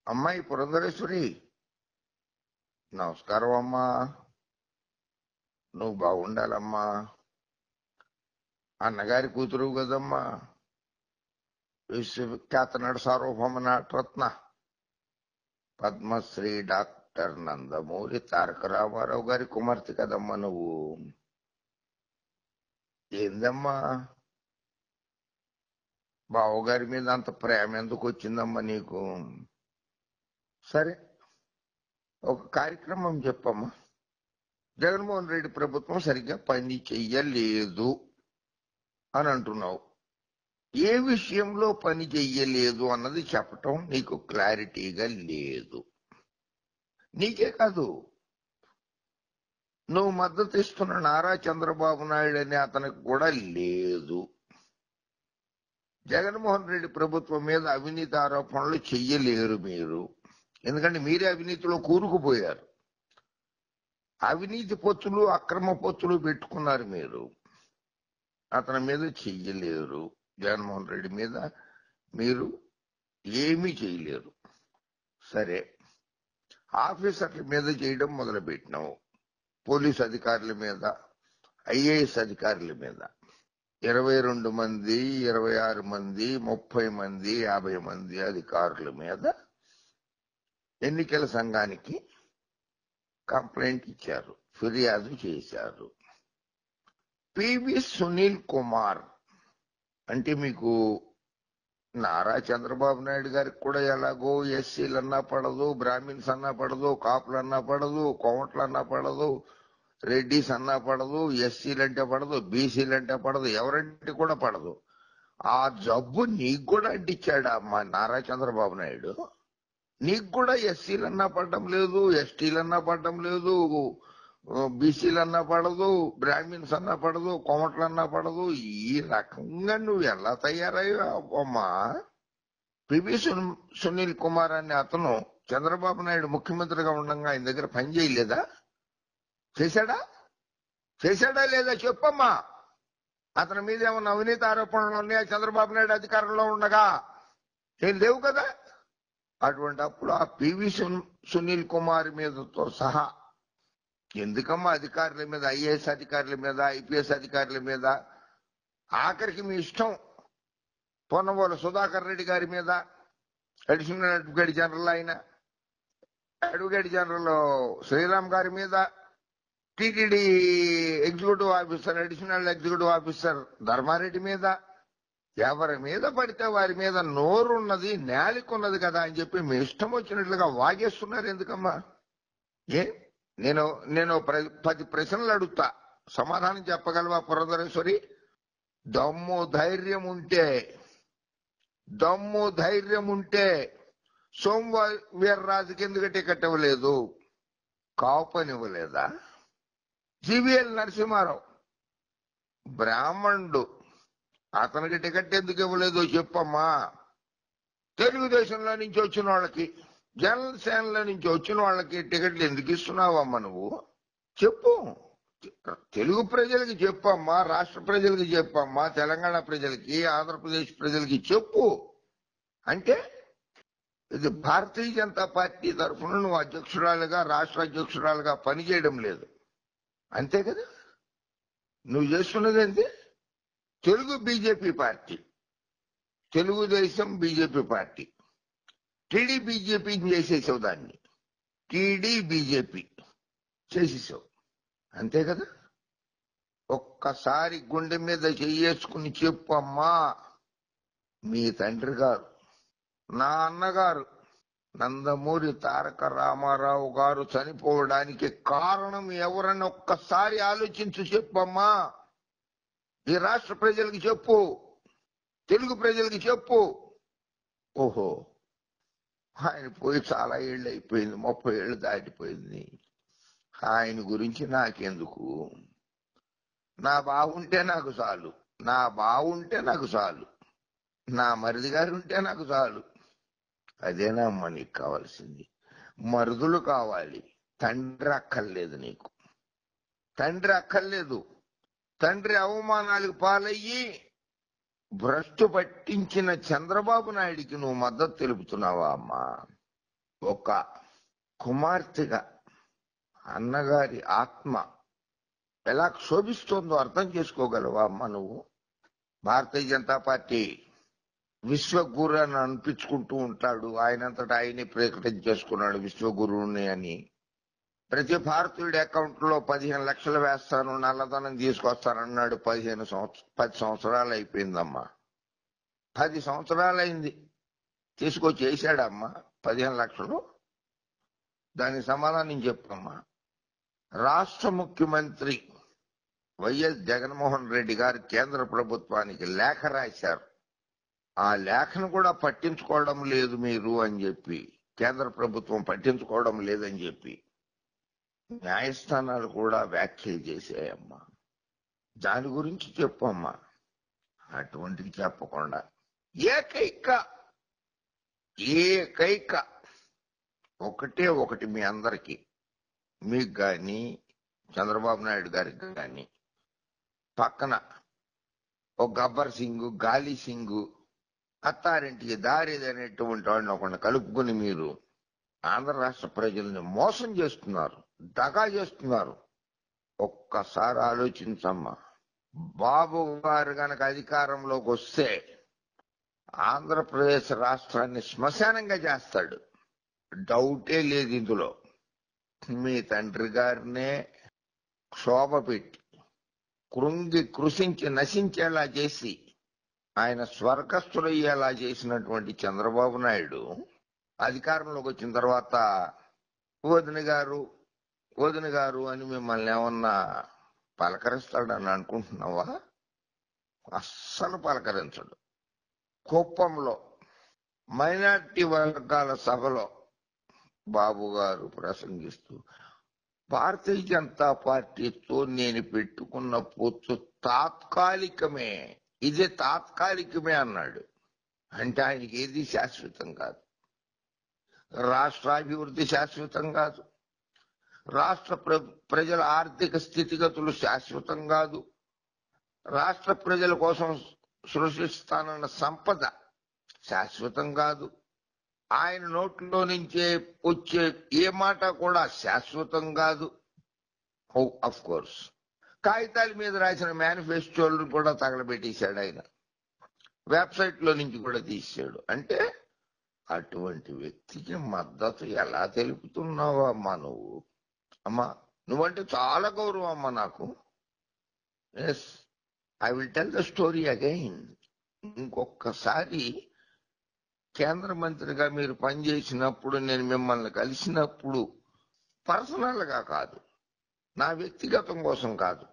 అమ్మాయి పురంధరేశ్వరి, నమస్కారం అమ్మా. నువ్వు బాగుండాలమ్మా. అన్నగారి కూతురు కదమ్మా, విశ్వవిఖ్యాత నట సార్వభౌమ నటరత్న పద్మశ్రీ డాక్టర్ నందమూరి తారక రామారావు గారి కుమార్తె కదమ్మా నువ్వు. ఏందమ్మా బావగారి మీద అంత ప్రేమ ఎందుకు వచ్చిందమ్మా నీకు? సరే, ఒక కార్యక్రమం చెప్పమ్మా. జగన్మోహన్ రెడ్డి ప్రభుత్వం సరిగ్గా పని చెయ్యలేదు అని అంటున్నావు. ఏ విషయంలో పని చెయ్యలేదు అన్నది చెప్పటం నీకు క్లారిటీగా లేదు. నీకే కాదు, నువ్వు మద్దతు ఇస్తున్న నారా చంద్రబాబు నాయుడు అనే అతనికి కూడా లేదు. జగన్మోహన్ రెడ్డి ప్రభుత్వం మీద అవినీతి ఆరోపణలు చెయ్యలేరు మీరు, ఎందుకంటే మీరే అవినీతిలో కూరుకుపోయారు. అవినీతి పొత్తులు అక్రమ పొత్తులు పెట్టుకున్నారు మీరు. అతని మీద చెయ్యలేరు. జగన్మోహన్ రెడ్డి మీద మీరు ఏమీ చేయలేరు. సరే, ఆఫీసర్ల మీద చేయడం మొదలుపెట్టినావు. పోలీస్ అధికారుల మీద, ఐఏఎస్ అధికారుల మీద 22 మంది, 26 మంది, 30 మంది, 50 మంది అధికారుల మీద ఎన్నికల సంఘానికి కంప్లైంట్ ఇచ్చారు, ఫిర్యాదు చేశారు. పివి సునీల్ కుమార్ అంటే మీకు నారా చంద్రబాబు నాయుడు గారికి కూడా ఎలాగో ఎస్సీలన్నా పడదు, బ్రాహ్మిన్స్ అన్నా పడదు, కాపులన్నా పడదు, కోమట్లన్నా పడదు, రెడ్డిస్ అన్నా పడదు, ఎస్సీలంటే పడదు, బీసీలంటే పడదు, ఎవరంటే కూడా పడదు. ఆ జబ్బు నీకు కూడా అంటించాడా మా నారా చంద్రబాబు నాయుడు? నీకు కూడా ఎస్సీలన్నా పడడం లేదు, ఎస్టీలన్నా పడడం లేదు, బీసీలన్నా పడదు, బ్రాహ్మిన్స్ అన్నా పడదు, కోమట్లన్నా పడదు. ఈ రకంగా నువ్వు ఎలా తయారయ్యావమ్మా? పివి సునీల్ కుమార్ అనే అతను చంద్రబాబు నాయుడు ముఖ్యమంత్రిగా ఉండగా ఆయన దగ్గర పని చేయలేదా? చేశాడా లేదా చెప్పమ్మా. అతని మీద ఏమన్నా అవినీతి ఆరోపణలు ఉన్నాయా చంద్రబాబు నాయుడు అధికారంలో ఉండగా? ఏం లేవు కదా. అటువంటి అప్పుడు ఆ పివి సునీల్ కుమార్ మీదతో సహా ఎందుకమ్మా అధికారుల మీద, ఐఏఎస్ అధికారుల మీద, ఐపీఎస్ అధికారుల మీద, ఆఖరికి మీ ఇష్టం పొన్నవోలు సుధాకర్ రెడ్డి గారి మీద, అడిషనల్ అడ్వకేట్ జనరల్ అయిన అడ్వకేట్ జనరల్ శ్రీరామ్ గారి మీద, TTD executive officer, additional executive officer Dharma Reddy మీద, ఎవరి మీద పడితే వారి మీద నోరున్నది, నేలికున్నది కదా అని చెప్పి మీ ఇష్టం వచ్చినట్లుగా వాగేస్తున్నారు ఎందుకమ్మా? నేను 10 ప్రశ్నలు అడుగుతా, సమాధానం చెప్పగలవా పురంధరేశ్వరి? దమ్ము ధైర్యం ఉంటే సోమవీర్రాజుకి ఎందుకు టికెట్ ఇవ్వలేదు? కాపునివ్వలేదా? జీవీఎల్ నరసింహారావు బ్రాహ్మణుడు, అతనికి టికెట్ ఎందుకు ఇవ్వలేదో చెప్పమ్మా. తెలుగుదేశంలో నుంచి వచ్చిన వాళ్ళకి, జనసేనలో నుంచి వచ్చిన వాళ్ళకి టికెట్లు ఎందుకు ఇస్తున్నావమ్మా నువ్వు? చెప్పు, తెలుగు ప్రజలకి చెప్పమ్మా, రాష్ట్ర ప్రజలకి చెప్పమ్మా, తెలంగాణ ప్రజలకి, ఆంధ్రప్రదేశ్ ప్రజలకి చెప్పు. అంటే ఇది భారతీయ జనతా పార్టీ తరఫున నువ్వు అధ్యక్షురాలుగా, రాష్ట్ర అధ్యక్షురాలుగా పనిచేయడం లేదు, అంతే కదా. నువ్వు చేస్తున్నది ఏంటి? Telugu BJP party, Telugu Desam BJP party, TD BJP చేసేసావు, దాన్ని టీడీ బీజేపీ చేసేసావు, అంతే కదా. ఒక్కసారి గుండె మీద చేసుకుని చెప్పు అమ్మా. మీ తండ్రి గారు, నా అన్నగారు నందమూరి తారక రామారావు గారు చనిపోవడానికి కారణం ఎవరని ఒక్కసారి ఆలోచించి చెప్పమ్మా. ఈ రాష్ట్ర ప్రజలకి చెప్పు, తెలుగు ప్రజలకి చెప్పు. ఓహో, ఆయన పోయి చాలా ఏళ్ళు అయిపోయింది, 30 ఏళ్ళు దాటిపోయింది, ఆయన గురించి నాకెందుకు, నా బాగుంటే నాకు చాలు, నా మరిది గారు ఉంటే నాకు చాలు. అదేనా అమ్మ నీకు కావాల్సింది? మరుదులు కావాలి, తండ్రి అక్కర్లేదు నీకు. తండ్రి అవమానాలకు పాలయ్యి భ్రష్టు పట్టించిన చంద్రబాబు నాయుడికి నువ్వు మద్దతు తెలుపుతున్నావా అమ్మా? ఒక కుమార్తెగా అన్నగారి ఆత్మ ఎలా శోభిస్తోందో అర్థం చేసుకోగలవా అమ్మ నువ్వు? భారతీయ జనతా పార్టీ విశ్వగురు అని అనిపించుకుంటూ ఉంటాడు, ఆయనంతటా ఆయనే ప్రకటించేసుకున్నాడు విశ్వగురువుని అని. ప్రతి భారతీయుడి అకౌంట్ లో 15 లక్షలు వేస్తాను, నల్లధనం తీసుకొస్తానన్నాడు. 10 సంవత్సరాలు అయిపోయిందమ్మా. 10 సంవత్సరాలైంది, తీసుకొచ్చి వేసాడమ్మా 15 లక్షలు. దానికి సమాధానం చెప్పమ్మా. రాష్ట్ర ముఖ్యమంత్రి వైఎస్ జగన్మోహన్ రెడ్డి గారు కేంద్ర ప్రభుత్వానికి లేఖ రాశారు. ఆ లేఖను కూడా పట్టించుకోవడం లేదు మీరు అని చెప్పి, కేంద్ర ప్రభుత్వం పట్టించుకోవడం లేదని చెప్పి న్యాయస్థానాలు కూడా వ్యాఖ్యలు చేశాయమ్మా. దాని గురించి చెప్పమ్మా. అటువంటిది చెప్పకుండా ఏకైక ఒకటి మీ అందరికీ, మీకు గాని చంద్రబాబు నాయుడు గారికి గాని, పక్కన ఒక గబ్బర్ సింగ్, గాలి సింగ్, అత్తారింటికి దారిది అనేటువంటి వాడిని ఒకరిని కలుపుకుని మీరు ఆంధ్ర రాష్ట్ర ప్రజల్ని మోసం చేస్తున్నారు, దగా చేస్తున్నారు. ఒక్కసారి ఆలోచించమ్మా. బాబు గారు గనక అధికారంలోకి వస్తే ఆంధ్రప్రదేశ్ రాష్ట్రాన్ని శ్మశానంగా చేస్తాడు, డౌటే లేదు ఇందులో. మీ తండ్రి గారినే క్షోభ పెట్టి కృంగి కృషించి నశించేలా చేసి ఆయన స్వర్గస్థులయ్యేలా చేసినటువంటి చంద్రబాబు నాయుడు అధికారంలోకి వచ్చిన తర్వాత వదిన గారు అని మిమ్మల్ని ఏమన్నా పలకరిస్తాడని అనుకుంటున్నావా? అస్సలు పలకరించడు. కుప్పంలో మైనార్టీ వర్గాల సభలో బాబు గారు ప్రసంగిస్తూ భారతీయ జనతా పార్టీతో నేను పెట్టుకున్న పొత్తు తాత్కాలికమే, ఇదే తాత్కాలికమే అన్నాడు. అంటే ఆయనకి ఏది శాశ్వతం కాదు. రాష్ట్రాభివృద్ధి శాశ్వతం కాదు, రాష్ట్ర ప్రజల ఆర్థిక స్థితిగతులు శాశ్వతం కాదు, రాష్ట్ర ప్రజల కోసం సృష్టిస్తానన్న సంపద శాశ్వతం కాదు, ఆయన నోట్లో నుంచే వచ్చే ఏ మాట కూడా శాశ్వతం కాదు. ఆఫ్ కోర్స్ కాగితాల మీద రాసిన మేనిఫెస్టోలను కూడా తగలబెట్టేశాడు ఆయన, వెబ్సైట్ లో నుంచి కూడా తీసాడు. అంటే అటువంటి వ్యక్తికి మద్దతు ఎలా తెలుపుతున్నావా అమ్మా నువ్వు? అమ్మా, నువ్వంటే చాలా గౌరవం అమ్మా నాకు. Yes, I will tell the story again. ఇంకొకసారి కేంద్ర మంత్రిగా మీరు పనిచేసినప్పుడు నేను మిమ్మల్ని కలిసినప్పుడు పర్సనల్ గా కాదు, నా వ్యక్తిగతం కోసం కాదు,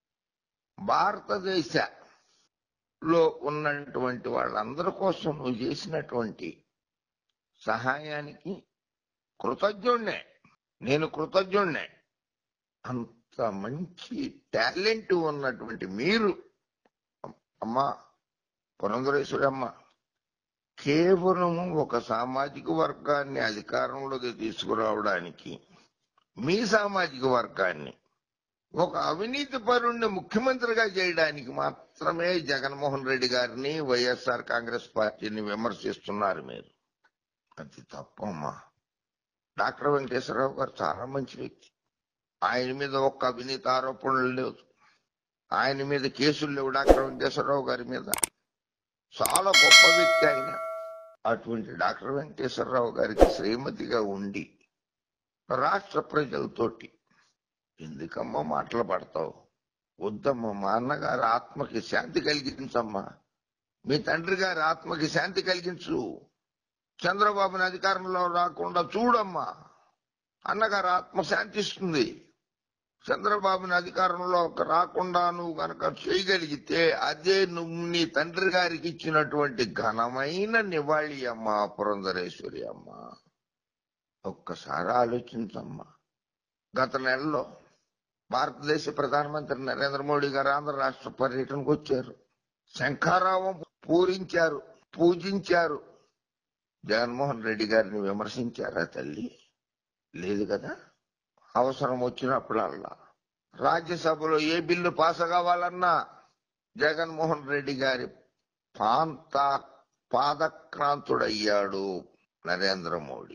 భారతదేశంలో ఉన్నటువంటి వాళ్ళందరి కోసం నువ్వు చేసినటువంటి సహాయానికి కృతజ్ఞుణ్ణే, నేను కృతజ్ఞుణ్ణే. అంత మంచి టాలెంట్ ఉన్నటువంటి మీరు అమ్మా పురంధరేశ్వరి అమ్మ, కేవలం ఒక సామాజిక వర్గాన్ని అధికారంలోకి తీసుకురావడానికి, మీ సామాజిక వర్గాన్ని ఒక అవినీతి పరుణ్ణి ముఖ్యమంత్రిగా చేయడానికి మాత్రమే జగన్మోహన్ రెడ్డి గారిని, వైఎస్ఆర్ కాంగ్రెస్ పార్టీని విమర్శిస్తున్నారు మీరు. అది తప్పమ్మా. డాక్టర్ వెంకటేశ్వరరావు గారు చాలా మంచి వ్యక్తి. ఆయన మీద ఒక్క అవినీతి ఆరోపణలు లేవు, ఆయన మీద కేసులు లేవు. డాక్టర్ వెంకటేశ్వరరావు గారి మీద చాలా గొప్ప వ్యక్తి ఆయన. అటువంటి డాక్టర్ వెంకటేశ్వరరావు గారికి శ్రీమతిగా ఉండి రాష్ట్ర ప్రజలతోటి ఎందుకమ్మా మాటలు పడతావు? వద్దమ్మా. మా అన్నగారి ఆత్మకి శాంతి కలిగించమ్మా, మీ తండ్రి గారి ఆత్మకి శాంతి కలిగించు. చంద్రబాబుని అధికారంలో రాకుండా చూడమ్మా, అన్నగారు ఆత్మ శాంతిస్తుంది. చంద్రబాబుని అధికారంలో రాకుండా నువ్వు కనుక చేయగలిగితే అదే నువ్వు నీ తండ్రి గారికి ఇచ్చినటువంటి ఘనమైన నివాళి అమ్మా పురంధరేశ్వరి అమ్మ. ఒక్కసారి ఆలోచించమ్మా. గత నెలలో భారతదేశ ప్రధానమంత్రి నరేంద్ర మోడీ గారు ఆంధ్ర రాష్ట్ర పర్యటనకు వచ్చారు, శంఖారావం పూరించారు, పూజించారు. జగన్మోహన్ రెడ్డి గారిని విమర్శించారా తల్లి? లేదు కదా. అవసరం వచ్చినప్పుడల్లా రాజ్యసభలో ఏ బిల్లు పాస్ కావాలన్నా జగన్మోహన్ రెడ్డి గారి పాదక్రాంతుడయ్యాడు నరేంద్ర మోడీ.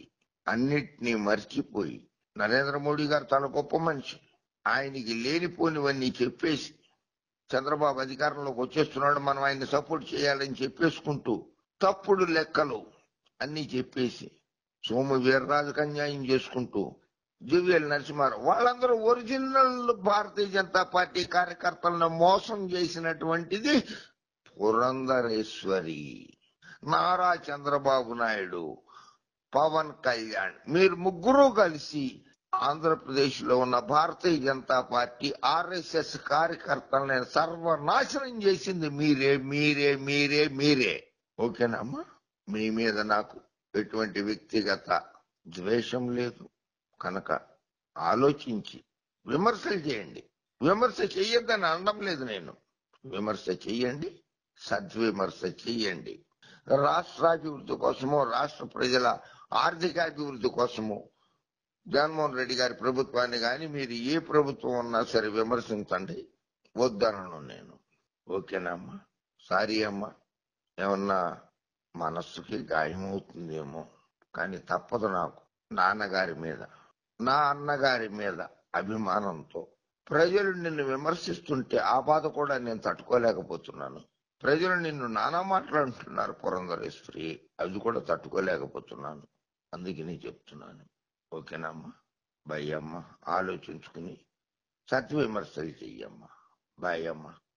అన్నిటినీ మర్చిపోయి నరేంద్ర మోడీ గారు చాలా గొప్ప మనిషి. ఆయనకి లేనిపోనివన్నీ చెప్పేసి చంద్రబాబు అధికారంలోకి వచ్చేస్తున్నాడు, మనం ఆయన్ని సపోర్ట్ చేయాలని చెప్పేసుకుంటూ తప్పుడు లెక్కలు అన్ని చెప్పేసి సోము వీర్రాజుకు అన్యాయం చేసుకుంటూ జివిఎల్ నరసింహారావు వాళ్ళందరూ ఒరిజినల్ భారతీయ జనతా పార్టీ కార్యకర్తలను మోసం చేసినటువంటిది పురంధరేశ్వరి, నారా చంద్రబాబు నాయుడు, పవన్ కళ్యాణ్, మీరు ముగ్గురు కలిసి ఆంధ్రప్రదేశ్ లో ఉన్న భారతీయ జనతా పార్టీ ఆర్ఎస్ఎస్ కార్యకర్తలను సర్వనాశనం చేసింది మీరే మీరే మీరే మీరే. ఓకేనమ్మా? మీ మీద నాకు ఎటువంటి వ్యక్తిగత ద్వేషం లేదు కనుక ఆలోచించి విమర్శలు చేయండి. విమర్శ చెయ్యొద్దని అనడం లేదు నేను. విమర్శ చెయ్యండి, సద్విమర్శ చెయ్యండి. రాష్ట్రాభివృద్ధి కోసమో రాష్ట్ర ప్రజల ఆర్థికాభివృద్ధి కోసమో జగన్మోహన్ రెడ్డి గారి ప్రభుత్వాన్ని కానీ మీరు ఏ ప్రభుత్వం ఉన్నా సరే విమర్శించండి, వద్దనను నేను. ఓకేనమ్మా? సారీ అమ్మా, ఏమన్నా మనస్సుకి గాయమవుతుందేమో కానీ తప్పదు. నాకు నాన్నగారి మీద నా అన్నగారి మీద అభిమానంతో ప్రజలు నిన్ను విమర్శిస్తుంటే ఆ బాధ కూడా నేను తట్టుకోలేకపోతున్నాను. ప్రజలు నిన్ను నానా మాట్లాడుతున్నారు పురంధరేశ్వరి, అది కూడా తట్టుకోలేకపోతున్నాను. అందుకని చెప్తున్నాను. ఓకేనమ్మా? బాయ్ అమ్మ. ఆలోచించుకుని సత్విమర్శలు చెయ్యమ్మా. బాయ్ అమ్మ.